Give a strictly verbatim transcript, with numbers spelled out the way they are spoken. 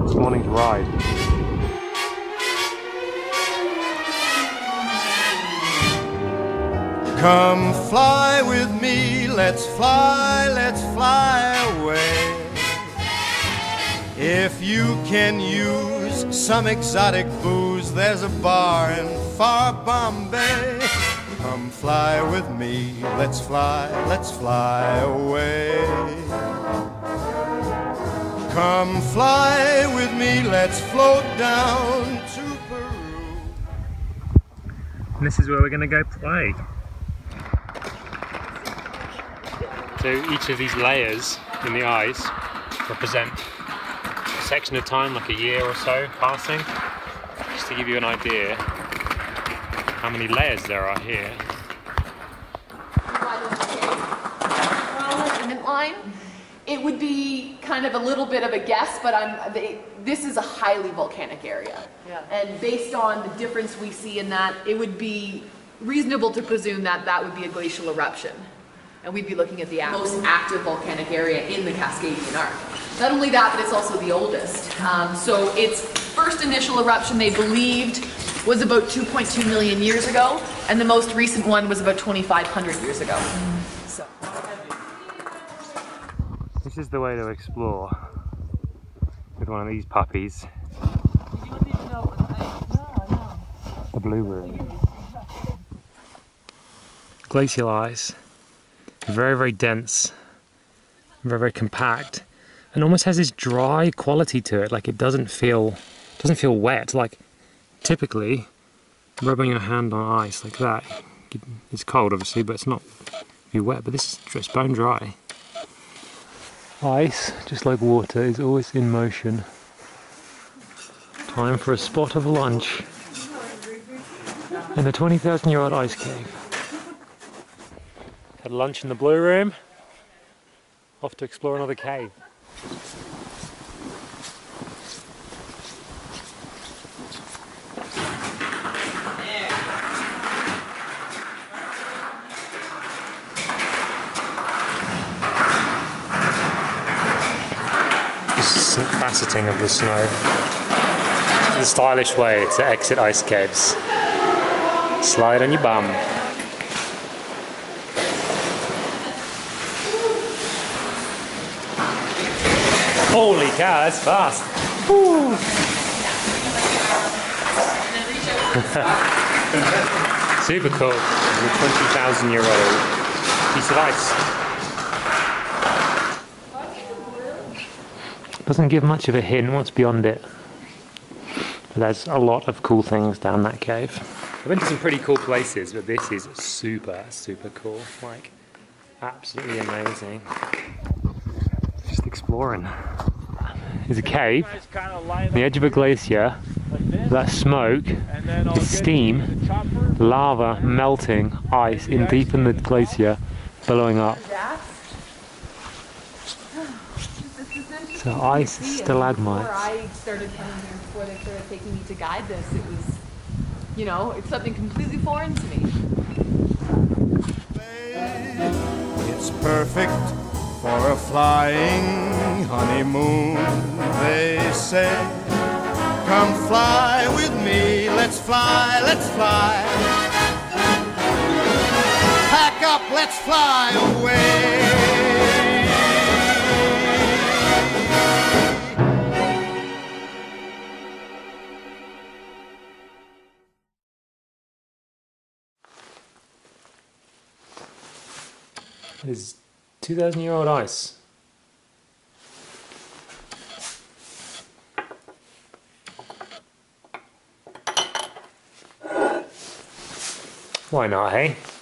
this morning's ride. Come fly with me, let's fly, let's fly away. If you can use some exotic booze, there's a bar in far Bombay. Come fly with me, let's fly, let's fly away. Come fly with me, let's float down to Peru. And this is where we're going to go play. So each of these layers in the ice represent a section of time, like a year or so passing, just to give you an idea how many layers there are here. Line. It would be kind of a little bit of a guess, but I'm, they, this is a highly volcanic area. Yeah. And based on the difference we see in that, it would be reasonable to presume that that would be a glacial eruption. And we'd be looking at the most active volcanic area in the Cascadian Arc. Not only that, but it's also the oldest. Um, so its first initial eruption, they believed, was about two point two million years ago, and the most recent one was about twenty-five hundred years ago. Mm. So. This is the way to explore with one of these puppies. The Blue Room. Glacial ice. Very, very dense, very, very compact, and almost has this dry quality to it. Like it doesn't feel, doesn't feel wet. Like typically, rubbing your hand on ice like that, it's cold obviously, but it's not be wet. But this is just bone dry. Ice, just like water, is always in motion. Time for a spot of lunch in the twenty thousand year old ice cave. Had lunch in the Blue Room, off to explore another cave. This is faceting of the snow. It's a stylish way to exit ice caves. Slide on your bum. Holy cow, that's fast! Super cool. A twenty thousand year old piece of ice. Doesn't give much of a hint what's beyond it. But there's a lot of cool things down that cave. I've been to some pretty cool places, but this is super, super cool. Like, absolutely amazing. Just exploring. There's a cave, the edge of a glacier, that smoke is steam, lava melting ice in deep in the glacier, billowing up. So ice is stalagmites. Before I started coming here, before they started taking me to guide this, it was, you know, it's something completely foreign to me. It's perfect for a flying honeymoon, they say. Come fly with me, let's fly, let's fly. Pack up, let's fly away. It is two thousand year old ice. Why not, hey?